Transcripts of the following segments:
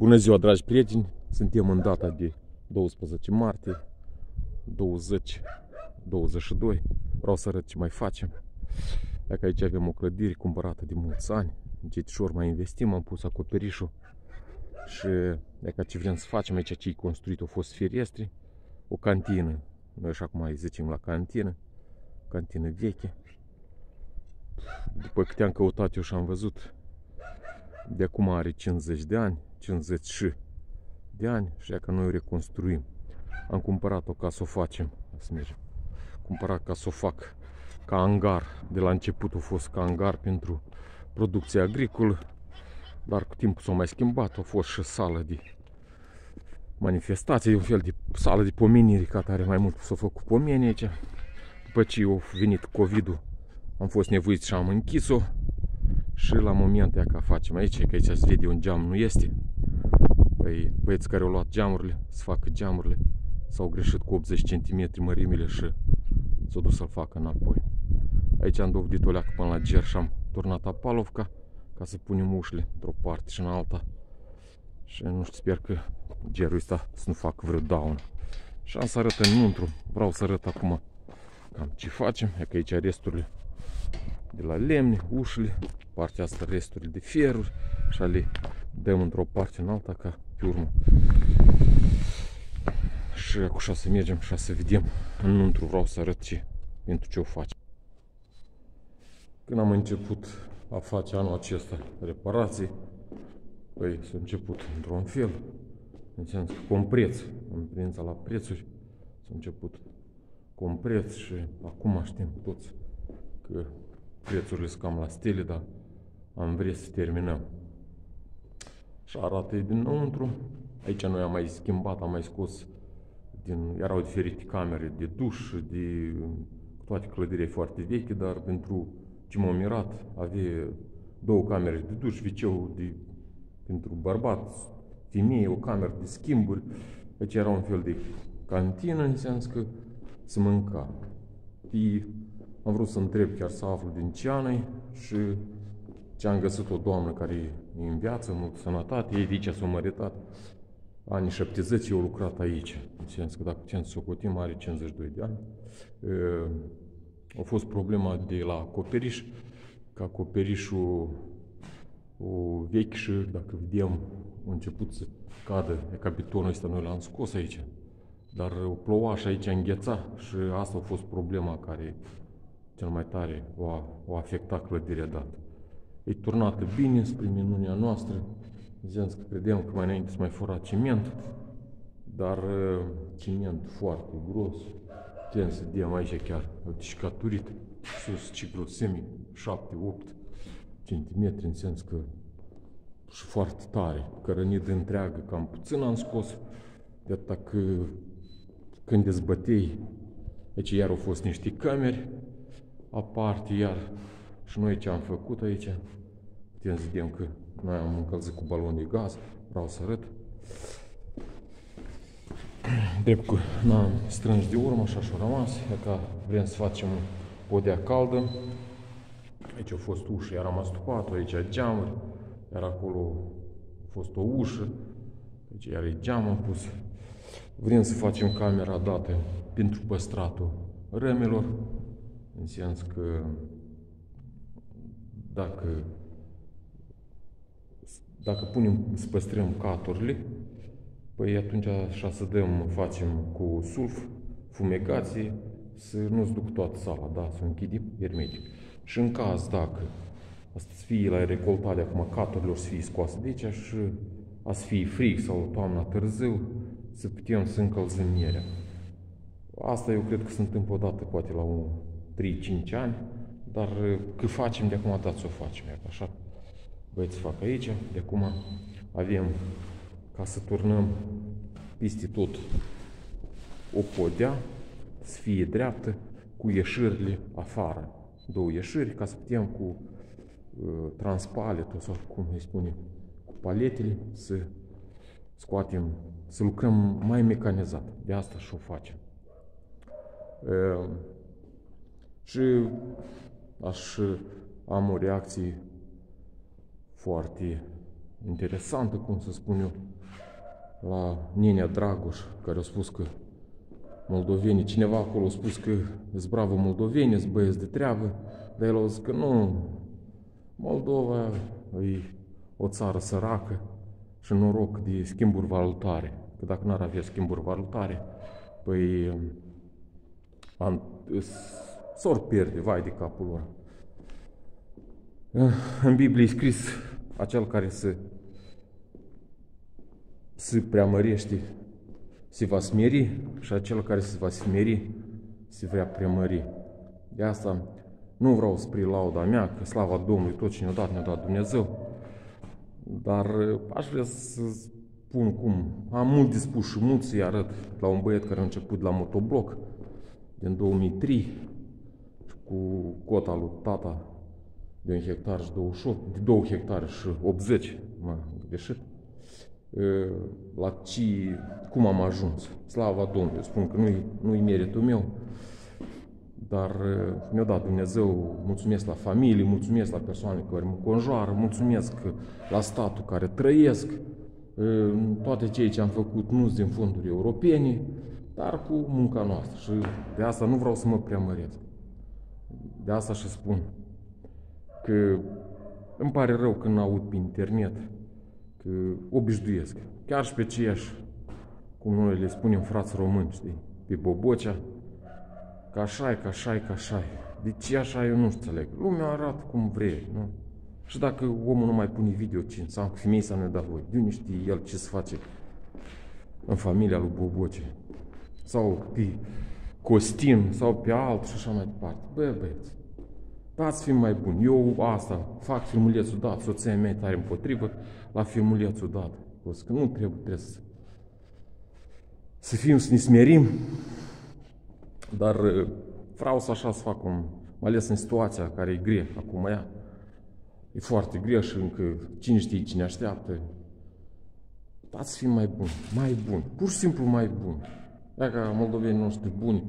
Bună ziua, dragi prieteni! Suntem în data de 12 martie 2022. Vreau să arăt ce mai facem. Dacă aici avem o clădire cumpărată de mulți ani, încetișor mai investim, am pus acoperișul. Și dacă ce vrem să facem aici, ce-i construit, au fost ferestre, o cantină. Noi așa cum mai zicem la cantină, cantină veche. După câte am căutat eu și am văzut, de acum are 50 de ani, 50 de ani, și dacă noi o reconstruim. Am cumpărat-o ca să o facem. Să mergem. Cumpărat ca să o fac ca angar. De la început a fost ca angar pentru producție agricolă, dar cu timpul s-a mai schimbat. A fost și sală de manifestație, un fel de sală de pomenire, ca tare mai mult s-a făcut pomeni aici. După ce a venit COVID-ul, am fost nevoiți și am închis-o. Și la momentul că facem aici, că aici se vede un geam, nu este. Păi băieți care au luat geamurile, să facă geamurile, s-au greșit cu 80 cm mărimile și s-au dus să-l facă înapoi. Aici am dovedit o leacă până la ger și am turnat apalovca ca să punem ușile într-o parte și în alta. Și nu știu, sper că gerul ăsta să nu facă vreo daună. Și am să arăt înăuntru, vreau să arăt acum cam ce facem. E că aici resturile de la lemne, ușile, partea asta resturile de feruri și le dăm într-o parte în alta ca pe urmă. Și acum să mergem și să vedem înăuntru, vreau să arăt pentru ce o facem. Când am început a face anul acesta reparații, păi s-a început într-un fel, înseamnă că cu un preț, în privința la prețuri, s-a început cu un preț și acum știm toți că prețurile sunt cam la stele, dar am vrea să terminăm. Și arată dinăuntru. Aici noi am mai schimbat, am mai scos erau diferite camere de duș, cu toate clădirea foarte veche, dar pentru ce m-am mirat, avea două camere de duș, wc pentru bărbați, femei, o cameră de schimburi. Aici era un fel de cantină, înseamnă că se mânca. Am vrut să întreb chiar să aflu din ce ani și ce am găsit o doamnă care e în viață, mult sănătate, ei de aici s-au măritat. Anii 70 eu lucrat aici, înseamnă că dacă putem să socotim, are 52 de ani. A fost problema de la acoperiș, că acoperișul vechi și dacă vedem a început să cadă, e ca betonul ăsta noi l-am scos aici. Dar ploua și aici îngheța și asta a fost problema care cel mai tare o afectat clădirea dată. E turnată bine spre minunea noastră. Ziceam că credeam că mai înainte să mai fura ciment, dar ciment foarte gros. Putem să vedem aici chiar șcaturit, sus ciclul semi 7-8 cm, în sens că și foarte tare, cărănidă întreagă, cam puțin am scos, de atâta că când dezbătei, aici iar au fost niște camere aparte, iar și noi ce am făcut aici, putem să vedem că noi am încălzit cu balon de gaz, vreau să arăt. Drept că n-am strâns de urmă și așa a rămas, că vrem să facem podea caldă. Aici a fost ușă, iar am astupat-o, aici geamuri, iar acolo a fost o ușă, aici iar e geam am pus. Vrem să facem camera dată pentru păstratul rămelor, în sens că dacă punem să păstrăm caturile, păi atunci așa să facem cu sulf, fumegație, să nu-ți duc toată sala, da, să o închidem hermetic. Și în caz dacă asta să fie la recoltare acum caturilor să fie scoase de aici și a să fie frig sau toamna târziu, să putem să încălzim mierea. Asta eu cred că se întâmplă odată, poate la 3-5 ani, dar că facem de acum dată să o facem, așa. Băieți fac aici, de acum avem ca să turnăm peste tot o podea, să fie dreaptă, cu ieșirile afară. Două ieșiri, ca să putem cu transpaletul, sau cum îi spune, cu paletele, să scoatem, să lucrăm mai mecanizat. De asta și o facem. Și am o reacție foarte interesantă, cum să spun eu, la Nenea Dragoș, care a spus că moldovenii, cineva acolo a spus că îți bravă moldoveni, îți băieți de treabă, dar el a zis că nu, Moldova e o țară săracă și noroc de schimburi valutare, că dacă n-ar avea schimburi valutare, păi s-or pierde, vai de capul lor. În Biblie e scris, acel care se preamărește se va smeri și acel care se va smeri se vrea preamări. De asta nu vreau spre lauda mea, că slava Domnului tot ce ne-a dat Dumnezeu, dar aș vrea să spun cum am mult de spus și mult să-i arăt la un băiet care a început la motobloc din 2003 și cu cota lui tata de 1 hectar și 28, de 2 hectare și 80, m-am greșit. La cum am ajuns. Slava Domnului, spun că nu-i meritul meu, dar mi-a dat Dumnezeu, mulțumesc la familie, mulțumesc la persoane care mă conjoară, mulțumesc la statul care trăiesc, toate cei ce am făcut nu sunt din fonduri europene, dar cu munca noastră și de asta nu vreau să mă preamăresc. De asta și spun că îmi pare rău când aud pe internet că obișnuiesc, chiar și pe ceiași, cum noi le spunem frați români, știi, pe Bobocea, că așa-i, că așa-i, că așa-i. De ce așa eu nu înțeleg. Lumea arată cum vrei, nu? Și dacă omul nu mai pune video, ce înseamnă că femeii să ne dă voi, de unde știe el ce se face în familia lui Bobocea? Sau pe Costin, sau pe alt și așa mai departe. Bă, băieți, dați film mai bun. Eu asta, fac filmulețul dat, soția mea tare împotrivă la filmulețul dat. Că nu trebuie să fim, să ne smerim, dar vreau să așa să fac, mai ales în situația care e grea acum ea. E foarte grea și încă cine știe cine așteaptă. Dați film mai bun, pur și simplu mai bun. Dacă moldovenii noștri buni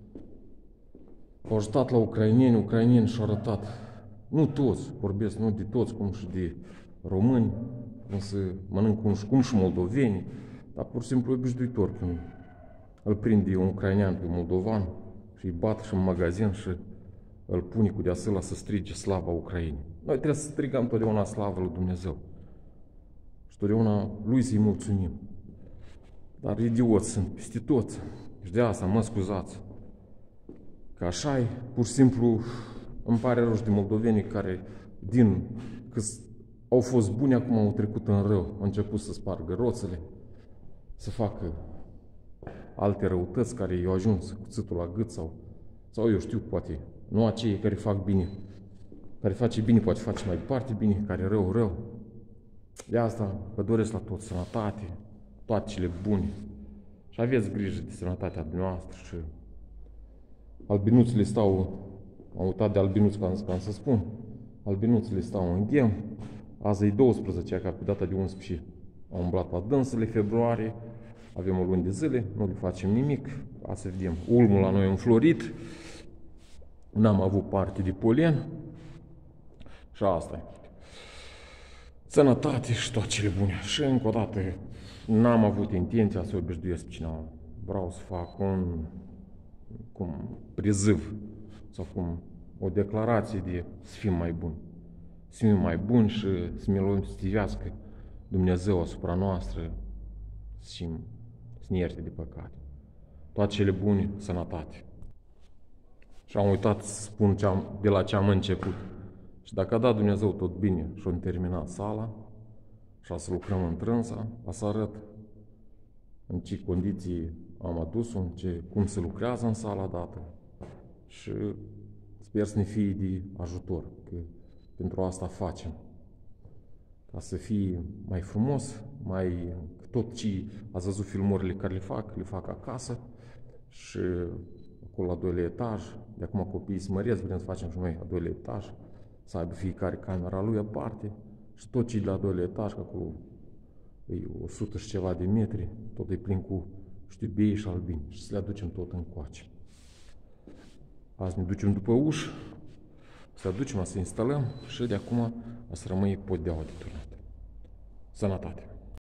au ajutat la ucraineni și-au arătat, nu toți, vorbesc, nu de toți, cum și de români, cum să mănânc cum și moldovenii, dar pur și simplu obișnuitor când îl prinde un ucrainean pe moldovan și îi bat și în magazin și îl pune cu deasăla să strige slava Ucrainei. Noi trebuie să strigăm totdeauna slavă lui Dumnezeu și totdeauna lui să-i mulțumim. Dar idioți sunt peste toți și de asta mă scuzați. Că așa-i, pur și simplu îmi pare rău și de moldovenii care că au fost buni, acum au trecut în rău, au început să spargă roțele, să facă alte răutăți care i-au ajuns cuțitul la gât sau eu știu, poate nu acei care fac bine, care face bine, poate face mai departe bine, care rău. De asta vă doresc la toți sănătate, toate cele bune și aveți grijă de sănătatea dumneavoastră și albinuțele stau, am uitat de albinuț ca să spun, albinuțele stau în ghem, azi e 12, ca pe data de 11 am umblat la dânsele, februarie, avem o lună de zile, nu le facem nimic, azi să vedem, ulmul la noi a înflorit, n-am avut parte de polen și asta e. Sănătate și toate cele bune. Și încă o dată, n-am avut intenția să obișnuiesc cineva. Vreau să fac un priziv sau o declarație de să fim mai buni. Să fim mai buni și să ne stivească Dumnezeu asupra noastră, să ne ierte de păcate. Toate cele bune, sănătate. Și am uitat să spun de la ce am început. Și dacă a dat Dumnezeu tot bine și am terminat sala și să lucrăm întrânsa, a să arăt în ce condiții am adus-o, cum se lucrează în sala dată și sper să ne fie de ajutor, că pentru asta facem. Ca să fie mai frumos, tot ce ați văzut filmurile care le fac acasă și acolo la 2-lea etaj, de acum copiii se măreți, vrem să facem și noi la 2-lea etaj, să aibă fiecare camera lui aparte și tot ce la 2-lea etaj, că acolo e 100 și ceva de metri, tot e plin cu știubei și albini și să le aducem tot încoace. Azi ne ducem după ușă, să aducem, să instalăm și de acum să rămâie podeaua de turnat. Sănătate!